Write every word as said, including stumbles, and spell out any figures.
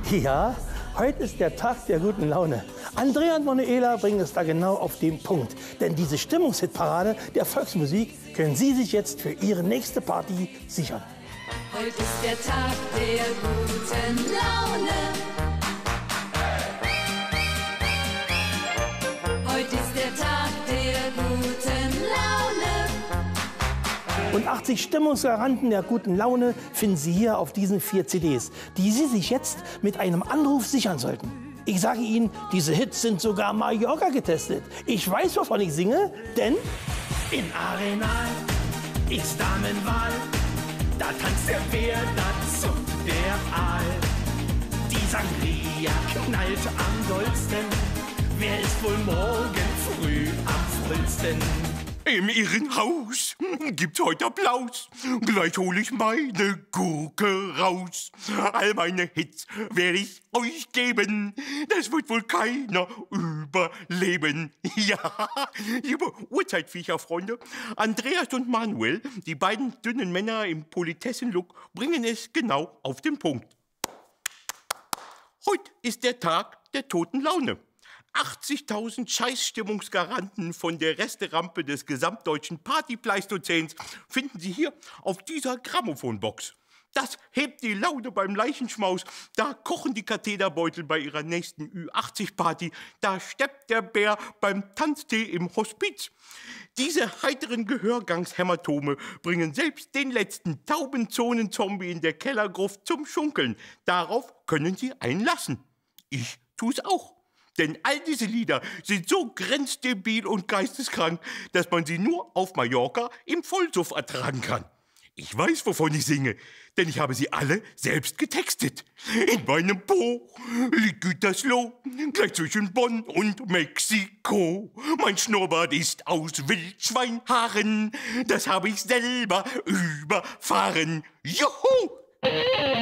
Ja, heute ist der Tag der guten Laune. Andrea und Manuela bringen es da genau auf den Punkt. Denn diese Stimmungshitparade der Volksmusik können Sie sich jetzt für Ihre nächste Party sichern. Heute ist der Tag der guten Laune. Heute ist der Tag der guten Laune. Und achtzig Stimmungsgaranten der guten Laune finden Sie hier auf diesen vier C Ds, die Sie sich jetzt mit einem Anruf sichern sollten. Ich sage Ihnen, diese Hits sind sogar Mallorca getestet. Ich weiß, wovon ich singe, denn in Arenal ist Damenwahl. Da tanzt der Bär, da zuckt der Aal. Die Sangria knallt am dollsten. Wer ist wohl morgen früh am vollsten? Im Irrenhaus gibt's heute Applaus. Gleich hol ich meine Gurke raus. All meine Hits werde ich euch geben. Das wird wohl keiner überleben. Ja, liebe Uhrzeitviecher, Freunde. Andreas und Manuel, die beiden dünnen Männer im Politessenlook, bringen es genau auf den Punkt. Heute ist der Tag der toten Laune. achtzigtausend Scheißstimmungsgaranten von der Resterampe des gesamtdeutschen Partypleistozäns finden Sie hier auf dieser Grammophonbox. Das hebt die Laune beim Leichenschmaus, da kochen die Katheterbeutel bei ihrer nächsten Ü achtzig Party, da steppt der Bär beim Tanztee im Hospiz. Diese heiteren Gehörgangshämatome bringen selbst den letzten Taubenzonen-Zombie in der Kellergruft zum Schunkeln. Darauf können Sie einlassen. Ich tu's auch. Denn all diese Lieder sind so grenzdebil und geisteskrank, dass man sie nur auf Mallorca im Vollsuff ertragen kann. Ich weiß, wovon ich singe, denn ich habe sie alle selbst getextet. In meinem Po liegt Gütersloh, gleich zwischen Bonn und Mexiko. Mein Schnurrbart ist aus Wildschweinhaaren, das habe ich selber überfahren. Juhu!